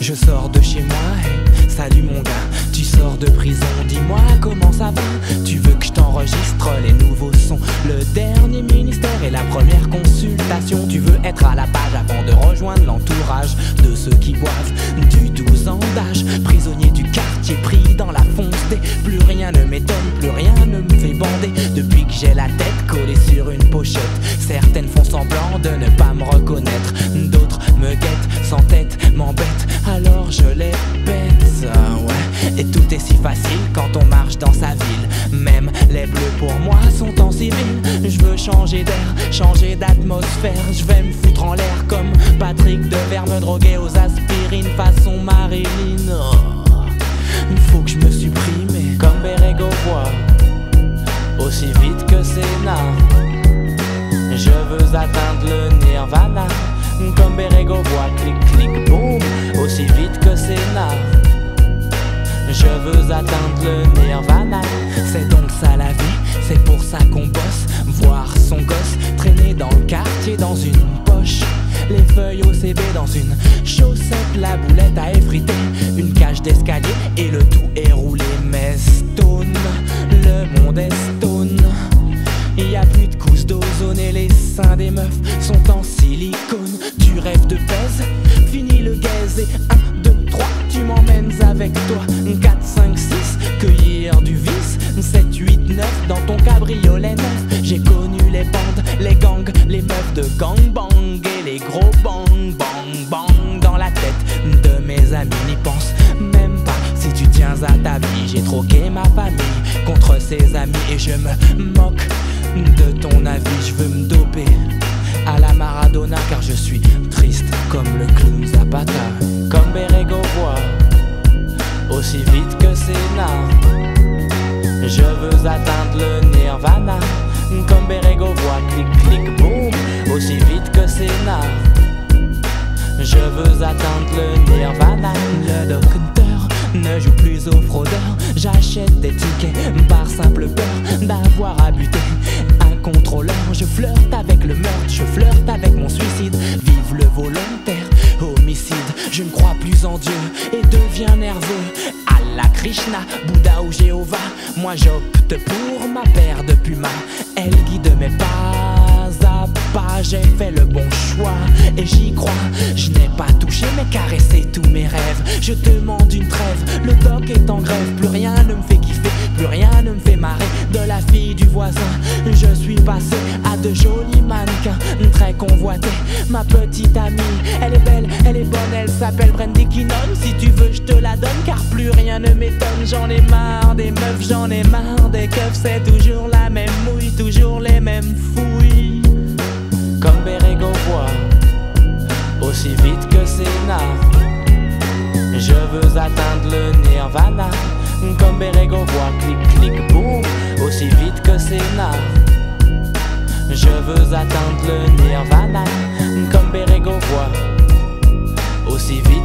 Je sors de chez moi, hey, salut mon gars. Tu sors de prison, dis-moi comment ça va. Tu veux que je t'enregistre les nouveaux sons, le dernier ministère et la première consultation. Tu veux être à la page avant de rejoindre l'entourage de ceux qui boivent du 12 ans d'âge. Prisonnier du quartier pris dans la fonce des. Plus rien ne m'étonne, plus rien ne me fait bander. Depuis que j'ai la tête collée sur une pochette, certaines font semblant de ne pas me reconnaître. D'autres me guettent, sans tête, m'embêtent, alors je les pète, ouais. Et tout est si facile quand on marche dans sa ville. Même les bleus pour moi sont en civil. Je veux changer d'air, changer d'atmosphère. Je vais me foutre en l'air comme Patrick Devers, me droguer aux aspirines façon Marilyn. Oh, faut que je me supprime comme Bérégo voit, aussi vite que Sénat. Je veux atteindre le nirvana, comme Bérégo voit, clic clic boum, aussi vite que Sénat. Je veux atteindre le nirvana. C'est donc ça la vie, c'est pour ça qu'on bosse. Voir son gosse traîner dans le quartier dans une poche, les feuilles au CB dans une chaussette, la boulette à effriter, une cage d'escalier et le tout est roulé. Mais stone, le monde est stone. Il y a plus de couches d'ozone et les seins des meufs sont en silicone. Tu rêves de pèse, fini le gaze et 1, 2, 3, tu m'emmènes avec toi. 4, 5, 6, cueillir du vice. 7, 8, 9, dans ton cabriolet neuf. J'ai connu les bandes, les gangs, les meufs de gangbang et les gros bang, bang, bang dans la tête de mes amis. N'y pense même pas si tu tiens à ta vie. J'ai troqué ma famille contre ses amis et je me moque de ton avis. Je veux me doper à la Maradona car je suis triste comme le clown Zapata. Comme Bérégo voit, aussi vite que Sénat. Je veux atteindre le nirvana, comme Bérégo voit, clic clic boum, aussi vite que Sénat. Je veux atteindre le nirvana. Le docteur ne joue plus aux fraudeurs. J'achète des tickets par simple peur d'avoir à buter un contrôleur. Je flirte avec le meurtre, je flirte avec mon suicide. Vive le volontaire homicide. Je ne crois plus en Dieu et deviens nerveux. Allah, Krishna, Bouddha ou Jéhovah, moi j'opte pour ma paire de pumas. Elle guide mes pas à pas. J'ai fait le bon choix et j'y crois. Je n'ai pas touché mais caressé tous mes rêves. Je demande une trêve, le doc est en grève. Plus rien ne me fait kiffer, plus rien ne me fait marrer. De la fille du voisin, je suis passé à de jolis mannequins très convoités. Ma petite amie, elle est belle, elle est bonne, elle s'appelle Brandy Kinnon. Si tu veux je te la donne car plus rien ne m'étonne. J'en ai marre des meufs, j'en ai marre des keufs. C'est toujours la même mouille, toujours les mêmes fouilles. Comme Bérégo voit, aussi vite que Sénat. Je veux atteindre le nirvana, comme Bérégo voit, clic clic boum, aussi vite que Sénat. Je veux atteindre le nirvana, comme Bérégo voit, aussi vite